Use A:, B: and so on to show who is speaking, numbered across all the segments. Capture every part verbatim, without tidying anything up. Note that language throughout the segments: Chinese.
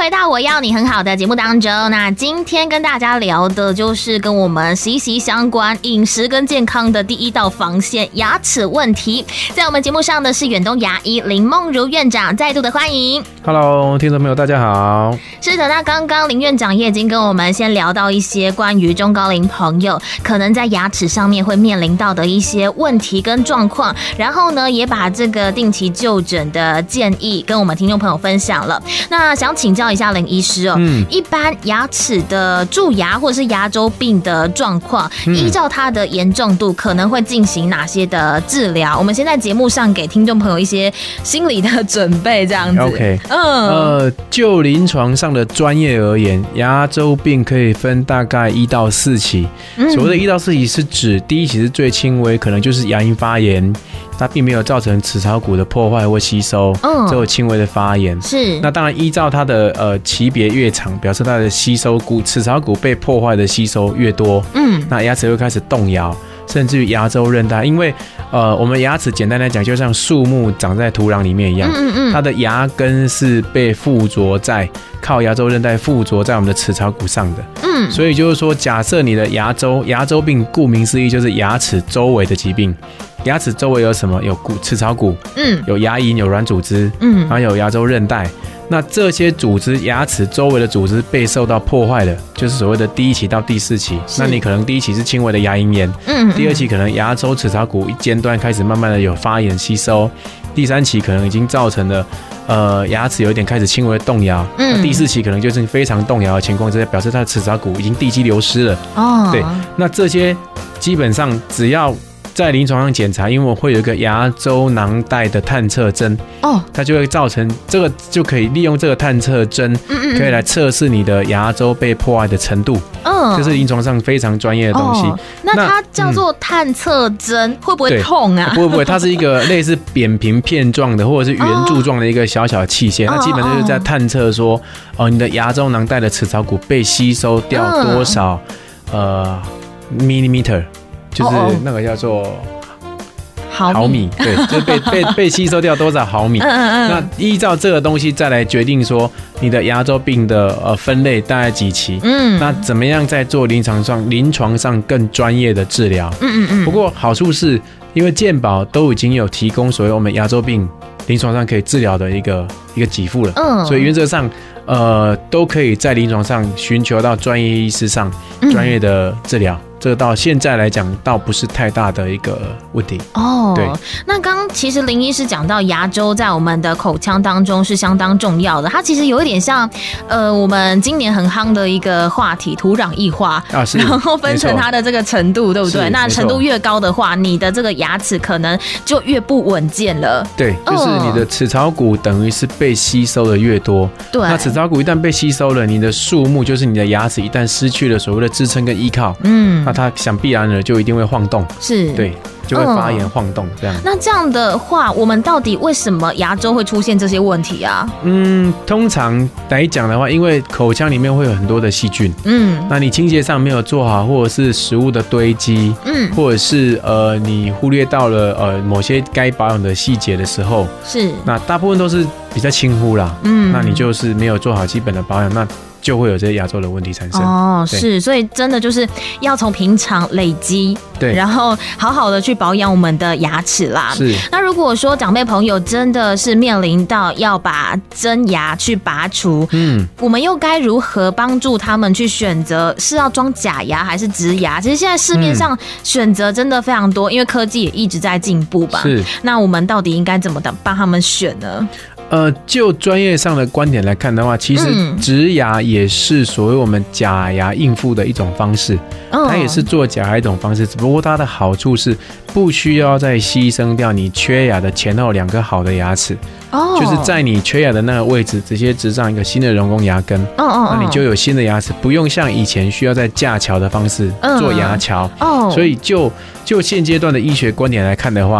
A: 回到我要你很好的节目当中，那今天跟大家聊的就是跟我们息息相关饮食跟健康的第一道防线——牙齿问题。在我们节目上的是远东牙医林梦如院长，再度的欢迎。
B: Hello， 听众朋友，大家好。
A: 是的，那刚刚林院长也已经跟我们先聊到一些关于中高龄朋友可能在牙齿上面会面临到的一些问题跟状况，然后呢，也把这个定期就诊的建议跟我们听众朋友分享了。那想请教一下林医师哦，嗯、一般牙齿的蛀牙或者是牙周病的状况，嗯、依照它的严重度，可能会进行哪些的治疗？我们先在节目上给听众朋友一些心理的准备，这样子。
B: OK， 嗯，呃，就临床上的专业而言，牙周病可以分大概一到四期。嗯、所谓的一到四期是指第一期是最轻微，可能就是牙龈发炎。它并没有造成齿槽骨的破坏或吸收，嗯，只有轻微的发炎。
A: 是，
B: 那当然依照它的呃级别越长，表示它的吸收骨齿槽骨被破坏的吸收越多，嗯，那牙齿会开始动摇，甚至于牙周韧带，因为呃我们牙齿简单来讲，就像树木长在土壤里面一样，嗯嗯，它的牙根是被附着在靠牙周韧带附着在我们的齿槽骨上的，嗯，所以就是说，假设你的牙周牙周病，顾名思义就是牙齿周围的疾病。牙齿周围有什么？有骨齿槽骨，嗯，有牙龈，有软组织，嗯，然后有牙周韧带。那这些组织，牙齿周围的组织被受到破坏的，就是所谓的第一期到第四期。那你可能第一期是轻微的牙龈炎，嗯，第二期可能牙周齿槽骨一尖端开始慢慢的有发炎吸收，第三期可能已经造成了呃牙齿有点开始轻微的动摇，嗯，第四期可能就是非常动摇的情况之下，表示它的齿槽骨已经地基流失了。哦，对，那这些基本上只要在临床上检查，因为我会有一个牙周囊袋的探测针，哦，它就会造成这个就可以利用这个探测针，嗯嗯，可以来测试你的牙周被破坏的程度，嗯，这是临床上非常专业的东西。哦、
A: 那它叫做探测针，嗯、会不会痛啊？
B: 不会不会，它是一个类似扁平片状的或者是圆柱状的一个小小的器械，哦、那基本上就是在探测说，哦，你的牙周囊袋的齿槽骨被吸收掉多少，嗯、呃 millimeter。就是那个叫做毫米，对，就是被被被吸收掉多少毫米。嗯嗯嗯。那依照这个东西再来决定说你的牙周病的呃分类大概几期。嗯。那怎么样在做临床上临床上更专业的治疗？嗯嗯嗯。不过好处是因为健保都已经有提供所谓我们牙周病临床上可以治疗的一个一个给付了。嗯。所以原则上呃都可以在临床上寻求到专业医师上专业的治疗。嗯，这个到现在来讲，倒不是太大的一个问题
A: 哦。对，那刚刚其实林医师讲到牙周在我们的口腔当中是相当重要的，它其实有一点像呃我们今年很夯的一个话题——土壤异化啊，是，然后分成它的这个程度，对不对？那程度越高的话，你的这个牙齿可能就越不稳健了。
B: 对，就是你的齿槽骨等于是被吸收的越多，对，那齿槽骨一旦被吸收了，你的树木就是你的牙齿一旦失去了所谓的支撑跟依靠，嗯。那它想必然了，就一定会晃动，是，对，就会发炎晃动这样。
A: 那这样的话，我们到底为什么牙周会出现这些问题啊？
B: 嗯，通常来讲的话，因为口腔里面会有很多的细菌，嗯，那你清洁上没有做好，或者是食物的堆积，嗯，或者是呃你忽略到了呃某些该保养的细节的时候，是，那大部分都是比较轻忽啦，嗯，那你就是没有做好基本的保养，那就会有这些牙周的问题产生
A: 哦，是，所以真的就是要从平常累积，对，然后好好的去保养我们的牙齿啦。是，那如果说长辈朋友真的是面临到要把真牙去拔除，嗯，我们又该如何帮助他们去选择是要装假牙还是植牙？其实现在市面上选择真的非常多，因为科技也一直在进步吧。是，那我们到底应该怎么的帮他们选呢？
B: 呃，就专业上的观点来看的话，其实植牙也是所谓我们假牙应付的一种方式，嗯、它也是做假牙一种方式，只不过它的好处是不需要再犧牲掉你缺牙的前后两个好的牙齿，哦，就是在你缺牙的那个位置直接植上一个新的人工牙根，哦哦，那你就有新的牙齿，不用像以前需要在架桥的方式做牙桥，哦，所以就就现阶段的医学观点来看的话。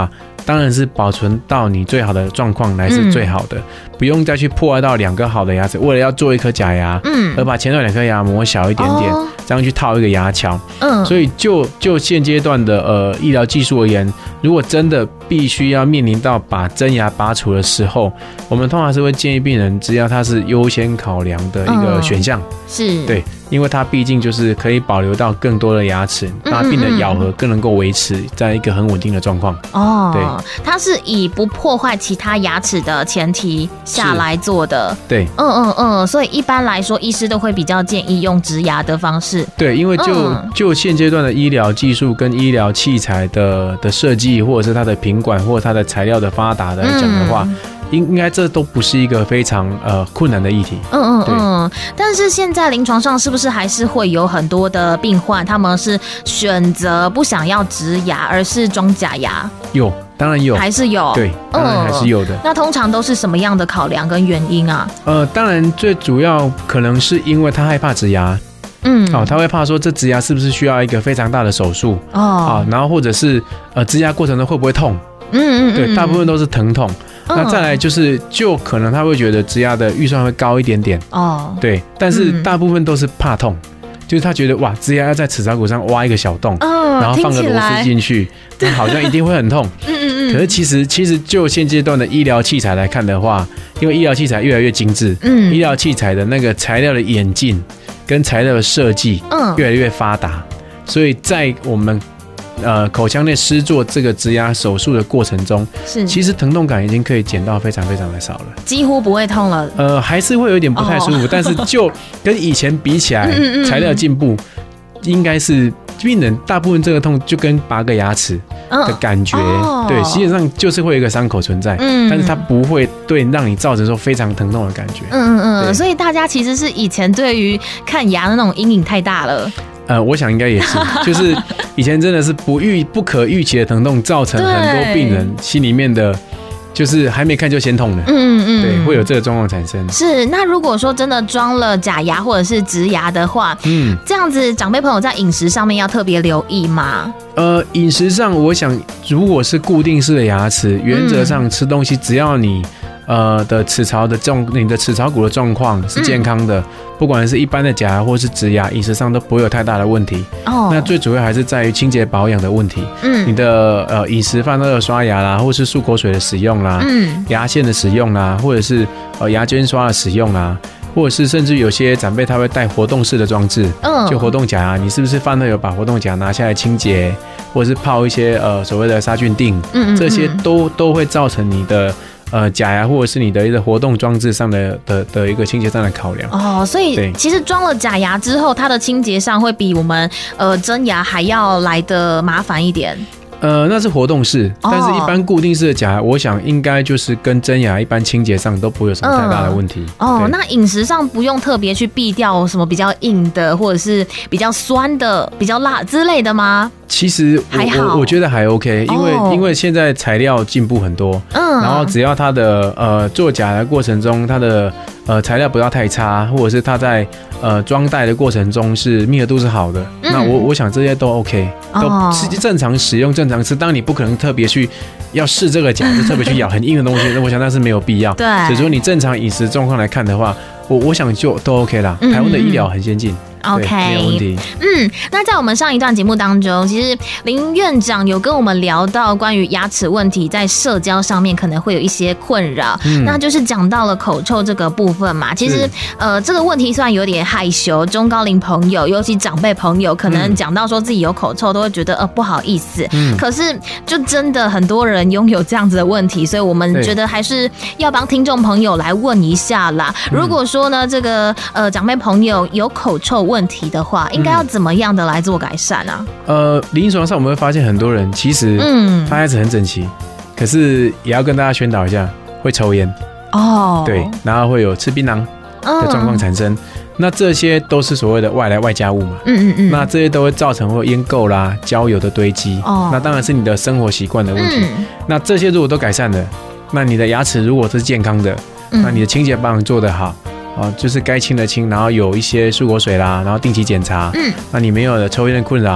B: 当然是保存到你最好的状况来是最好的，嗯、不用再去破坏到两个好的牙齿，为了要做一颗假牙，嗯，而把前头两颗牙磨小一点点，哦、这样去套一个牙桥，嗯，所以就就现阶段的呃医疗技术而言，如果真的必须要面临到把真牙拔除的时候，我们通常是会建议病人，只要它是优先考量的一个选项，嗯、是对。因为它毕竟就是可以保留到更多的牙齿，那病人咬合更能够维持在一个很稳定的状况。哦，对，
A: 它是以不破坏其他牙齿的前提下来做的。
B: 对，
A: 嗯嗯嗯，所以一般来说，医师都会比较建议用植牙的方式。
B: 对，因为就、嗯、就现阶段的医疗技术跟医疗器材的的设计，或者是它的品管或者它的材料的发达来讲的话。嗯应该这都不是一个非常呃困难的议题。
A: 嗯嗯嗯。但是现在临床上是不是还是会有很多的病患，他们是选择不想要植牙，而是装假牙？
B: 有，当然有，
A: 还是有。
B: 对，当然还是有的。嗯、
A: 那通常都是什么样的考量跟原因啊？
B: 呃，当然最主要可能是因为他害怕植牙。嗯，哦，他会怕说这植牙是不是需要一个非常大的手术哦，啊，然后或者是呃植牙过程中会不会痛？嗯嗯，对，大部分都是疼痛。那再来就是，就可能他会觉得植牙的预算会高一点点哦，对，但是大部分都是怕痛，嗯、就是他觉得哇，植牙要在齿槽骨上挖一个小洞，哦、然后放个螺丝进去，那好像一定会很痛。嗯嗯嗯。可是其实其实就现阶段的医疗器材来看的话，因为医疗器材越来越精致，嗯，医疗器材的那个材料的演进跟材料的设计，嗯，越来越发达，所以在我们。呃，口腔内施做这个植牙手术的过程中，是其实疼痛感已经可以减到非常非常的少了，
A: 几乎不会痛了。
B: 呃，还是会有一点不太舒服，哦、但是就跟以前比起来，嗯嗯材料进步，应该是病人大部分这个痛就跟拔个牙齿的感觉，嗯哦、对，基本上就是会有一个伤口存在，嗯，但是它不会对让你造成说非常疼痛的感觉。
A: 嗯嗯嗯，所以大家其实是以前对于看牙的那种阴影太大了。
B: 呃，我想应该也是，就是以前真的是不预不可预期的疼痛，造成很多病人心里面的，就是还没看就先痛了。嗯嗯，对，会有这个状况产生。
A: 是，那如果说真的装了假牙或者是植牙的话，嗯，这样子长辈朋友在饮食上面要特别留意吗？
B: 呃，饮食上，我想如果是固定式的牙齿，原则上吃东西只要你。呃的齿槽的状，你的齿槽骨的状况是健康的，嗯、不管是一般的假牙或是植牙，饮食上都不会有太大的问题。哦，那最主要还是在于清洁保养的问题。嗯，你的呃饮食饭后的刷牙啦，或是漱口水的使用啦，嗯，牙线的使用啦，或者是呃牙尖刷的使用啦。或者是甚至有些长辈他会带活动式的装置，嗯，就活动假牙，你是不是饭后有把活动假拿下来清洁，或者是泡一些呃所谓的杀菌锭，嗯，这些都都会造成你的。呃，假牙或者是你的一个活动装置上的的的一个清洁上的考量
A: 哦，所以其实装了假牙之后，它的清洁上会比我们呃真牙还要来得麻烦一点。
B: 呃，那是活动式，但是一般固定式的假牙，我想应该就是跟真牙一般清洁上都不会有什么太大的问题。
A: 嗯、哦，那饮食上不用特别去避掉什么比较硬的，或者是比较酸的、比较辣之类的吗？
B: 其实我还好，我我觉得还 OK， 因为、哦、因为现在材料进步很多，嗯，然后只要它的呃做假的过程中，它的呃材料不要太差，或者是它在呃装袋的过程中是密合度是好的，嗯、那我我想这些都 OK， 都是正常使用、正常吃。当你不可能特别去要试这个假，就特别去咬很硬的东西，那我想那是没有必要。
A: 对，
B: 所以说你正常饮食状况来看的话，我我想就都 OK 啦。台湾的医疗很先进。
A: OK，
B: 没有问题。
A: 嗯，那在我们上一段节目当中，其实林院长有跟我们聊到关于牙齿问题在社交上面可能会有一些困扰，嗯、那就是讲到了口臭这个部分嘛。其实呃，这个问题虽然有点害羞，中高龄朋友，尤其长辈朋友，可能讲到说自己有口臭，都会觉得呃不好意思。嗯，可是就真的很多人拥有这样子的问题，所以我们觉得还是要帮听众朋友来问一下啦。如果说呢，这个呃长辈朋友有口臭问题的话，应该要怎么样的来做改善啊？
B: 呃，临床上我们会发现很多人其实嗯，他牙齿很整齐，可是也要跟大家宣导一下，会抽烟哦，对，然后会有吃槟榔的状况产生。嗯、那这些都是所谓的外来外加物嘛，嗯嗯嗯，那这些都会造成会烟垢啦、焦油的堆积。哦，那当然是你的生活习惯的问题。嗯、那这些如果都改善了，那你的牙齿如果是健康的，嗯、那你的清洁保养做得好。哦，就是该清的清，然后有一些漱口水啦，然后定期检查。嗯，那你没有的抽烟的困扰，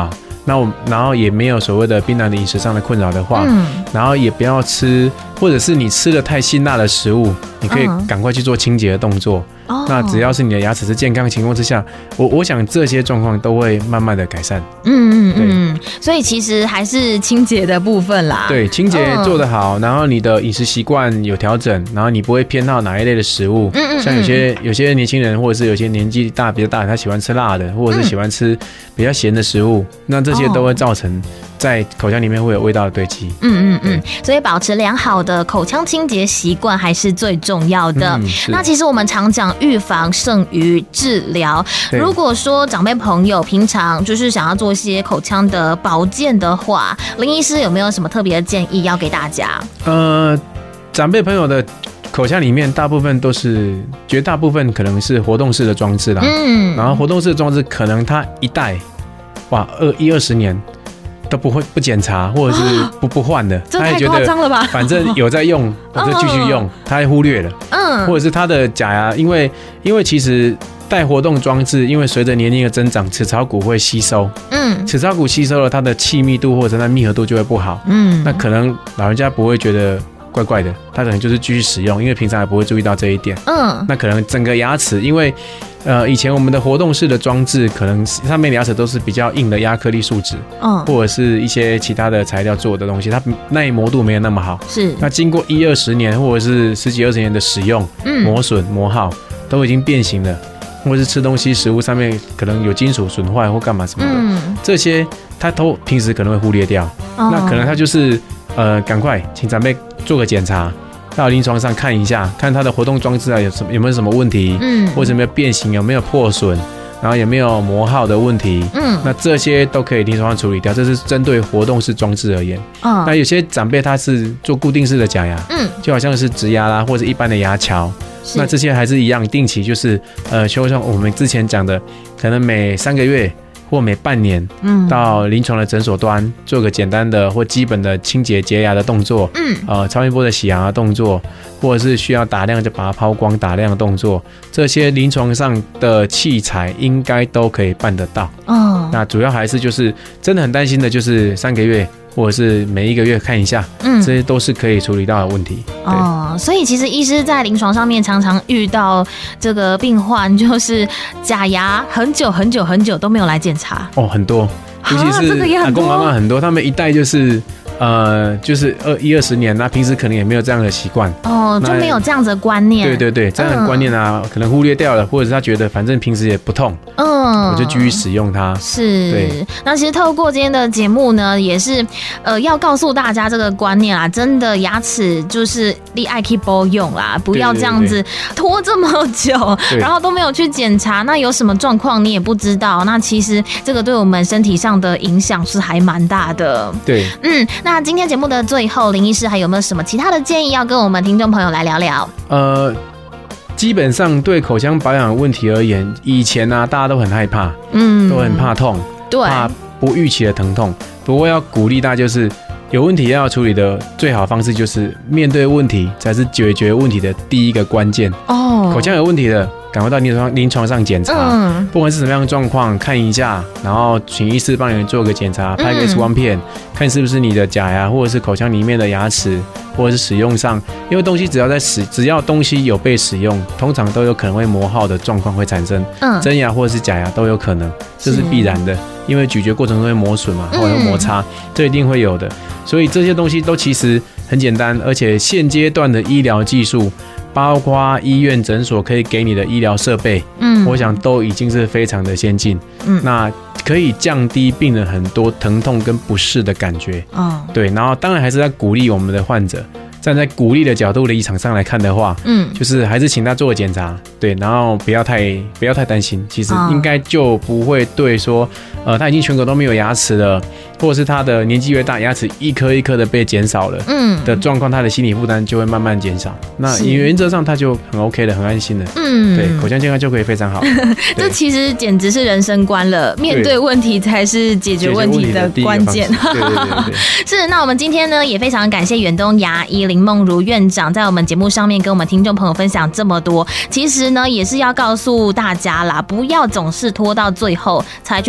B: 那我然后也没有所谓的槟榔的饮食上的困扰的话，嗯，然后也不要吃，或者是你吃了太辛辣的食物，你可以赶快去做清洁的动作。哦，那只要是你的牙齿是健康情况之下，我我想这些状况都会慢慢的改善。
A: 嗯嗯嗯，所以其实还是清洁的部分啦。
B: 对，清洁做得好，然后你的饮食习惯有调整，然后你不会偏好哪一类的食物。嗯嗯嗯，像有些有些年轻人或者是有些年纪大比较大的，他喜欢吃辣的，或者是喜欢吃比较咸的食物，嗯，那这些都会造成在口腔里面会有味道的堆积。嗯嗯嗯，
A: 所以保持良好的口腔清洁习惯还是最重要的。嗯，那其实我们常讲预防胜于治疗。如果说长辈朋友平常就是想要做一些口腔的保健的话，林医师有没有什么特别的建议要给大家？
B: 呃，长辈朋友的口腔里面大部分都是，绝大部分可能是活动式的装置啦。嗯，然后活动式的装置可能它一戴，哇，二一二十年都不会不检查，或者是不不换的，
A: 这太夸张了吧？
B: 反正有在用，我就继续用，他还忽略了。嗯，或者是他的假牙，因为因为其实戴活动装置，因为随着年龄的增长，齿槽骨会吸收。嗯，齿槽骨吸收了，它的气密度或者它密合度就会不好。嗯，那可能老人家不会觉得怪怪的，他可能就是继续使用，因为平常也不会注意到这一点。嗯，那可能整个牙齿，因为呃以前我们的活动式的装置，可能上面的牙齿都是比较硬的亚克力树脂，嗯，或者是一些其他的材料做的东西，它耐磨度没有那么好。是，那经过一二十年或者是十几二十年的使用，嗯，磨损磨耗都已经变形了。或者是吃东西食物上面可能有金属损坏或干嘛什么的，嗯，这些他都平时可能会忽略掉。哦，那可能他就是呃，赶快请长辈做个检查，到临床上看一下，看他的活动装置啊有什么有没有什么问题，嗯，或者有没有变形，有没有破损，然后有没有磨耗的问题，嗯，那这些都可以临床上处理掉。这是针对活动式装置而言。哦，那有些长辈他是做固定式的假牙，嗯，就好像是植牙啦，或者一般的牙桥。那这些还是一样，定期就是呃，就像我们之前讲的，可能每三个月或每半年，嗯，到临床的诊所端做个简单的或基本的清洁洁牙的动作，嗯，呃，超音波的洗牙的动作，或者是需要打亮就把它抛光打亮的动作，这些临床上的器材应该都可以办得到。哦，那主要还是就是真的很担心的就是三个月。或者是每一个月看一下，嗯，这些都是可以处理到的问题。
A: 哦，所以其实医师在临床上面常常遇到这个病患，就是假牙很久很久很久都没有来检查。
B: 哦，很多，尤其是阿公阿嬷很多，他们一代就是呃，就是二一二十年，那平时可能也没有这样的习惯。
A: 哦，就没有这样子的观念。
B: 对对对，这样的观念啊，嗯，可能忽略掉了，或者是他觉得反正平时也不痛，嗯，我就继续使用它。
A: 是，对。那其实透过今天的节目呢，也是呃要告诉大家这个观念啦，真的牙齿就是你爱去保用啦，不要这样子拖这么久，然后都没有去检查，那有什么状况你也不知道，那其实这个对我们身体上的影响是还蛮大的。
B: 对，
A: 嗯。那今天节目的最后，林医师还有没有什么其他的建议要跟我们听众朋友来聊聊？呃，
B: 基本上对口腔保养问题而言，以前啊大家都很害怕，嗯，都很怕痛，对，怕不预期的疼痛。不过要鼓励大家，就是有问题要处理的最好方式就是面对问题才是解决问题的第一个关键。哦，口腔有问题的，赶快到临床临床上检查，嗯，不管是什么样的状况，看一下，然后请医师帮你做个检查，拍个 X 光片，嗯，看是不是你的假牙或者是口腔里面的牙齿，或者是使用上，因为东西只要在使，只要东西有被使用，通常都有可能会磨耗的状况会产生，嗯，真牙或者是假牙都有可能，这是必然的，因为咀嚼过程中会磨损嘛，或者摩擦，这一定会有的，所以这些东西都其实很简单，而且现阶段的医疗技术。包括医院诊所可以给你的医疗设备，嗯，我想都已经是非常的先进，嗯，那可以降低病人很多疼痛跟不适的感觉，哦，对，然后当然还是在鼓励我们的患者，站在鼓励的角度的立场上来看的话，嗯，就是还是请他做个检查，对，然后不要太不要太担心，其实应该就不会对说，呃，他已经全口都没有牙齿了。或者是他的年纪越大，牙齿一颗一颗的被减少了，嗯，的状况，他的心理负担就会慢慢减少。那原则上他就很 OK 的，很安心的，嗯，对，口腔健康就可以非常好。
A: 这其实简直是人生观了，面对问题才是解决问题的关键。
B: 对对对对，
A: 是。那我们今天呢，也非常感谢远东牙医林梦如院长在我们节目上面跟我们听众朋友分享这么多。其实呢，也是要告诉大家啦，不要总是拖到最后才去注意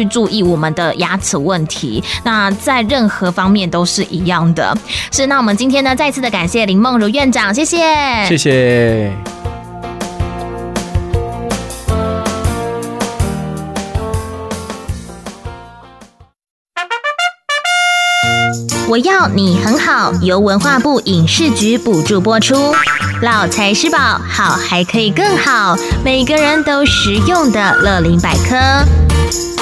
A: 我们的牙齿问题。那在任何方面都是一样的。是，那我们今天呢，再次的感谢林梦如院长，谢谢，
B: 谢谢。
A: 我要你很好，由文化部影视局补助播出。老财吃饱，好还可以更好，每个人都实用的乐龄百科。